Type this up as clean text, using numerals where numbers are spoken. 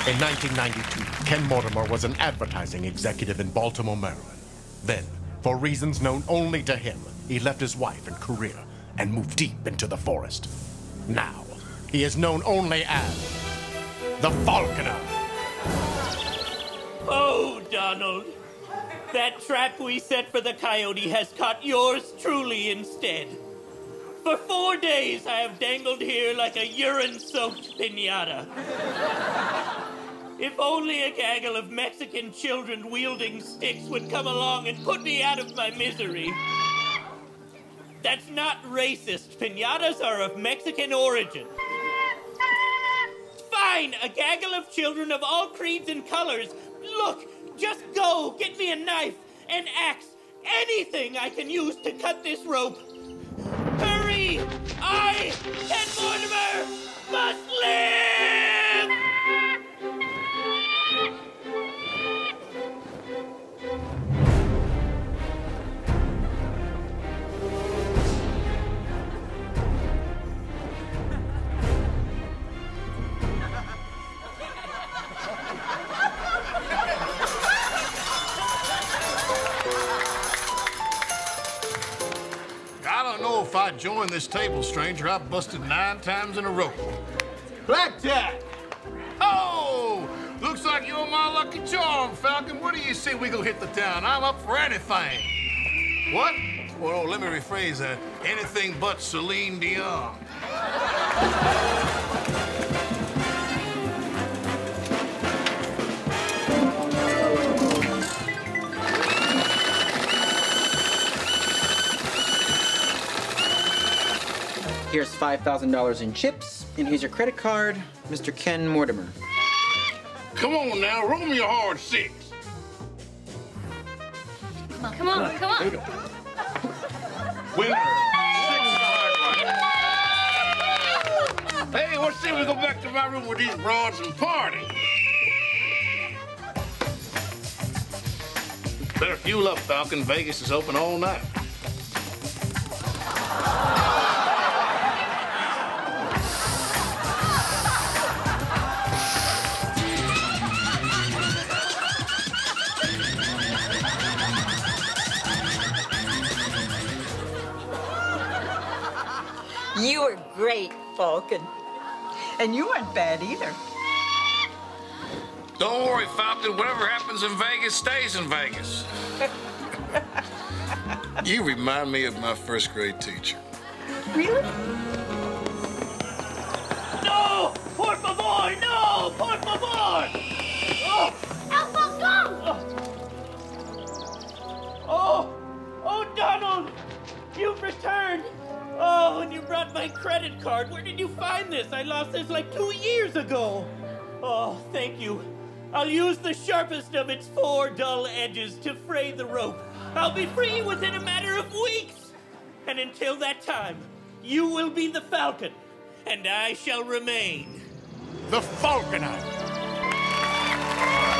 In 1992, Ken Mortimer was an advertising executive in Baltimore, Maryland. Then, for reasons known only to him, he left his wife and career and moved deep into the forest. Now, he is known only as the Falconer. Oh, Donald. That trap we set for the coyote has caught yours truly instead. For 4 days, I have dangled here like a urine-soaked piñata. If only a gaggle of Mexican children wielding sticks would come along and put me out of my misery. That's not racist. Piñatas are of Mexican origin. Fine, a gaggle of children of all creeds and colors. Look, just go, get me a knife, an axe, anything I can use to cut this rope. Hurry! I, Ken Mortimer, must live! I don't know if I joined this table, stranger. I busted 9 times in a row. Blackjack! Oh! Looks like you're my lucky charm, Falcon. What do you say we go hit the town? I'm up for anything. What? Well, let me rephrase that. Anything but Celine Dion. Here's $5,000 in chips, and here's your credit card, Mr. Ken Mortimer. Come on now, roll me a hard 6. Come on. Winner. 6 hard right. Hey, what say we go back to my room with these broads and party? Better fuel up, Falcon. Vegas is open all night. You were great, Falcon. And you weren't bad either. Don't worry, Falcon. Whatever happens in Vegas stays in Vegas. You remind me of my first grade teacher. Really? No! Por favor! No! Por favor! Oh! El Falcon! Oh, Donald! You've returned! Oh, and you brought my credit card. Where did you find this? I lost this like 2 years ago. Oh, thank you. I'll use the sharpest of its 4 dull edges to fray the rope. I'll be free within a matter of weeks. And until that time, you will be the Falcon, and I shall remain The Falconer.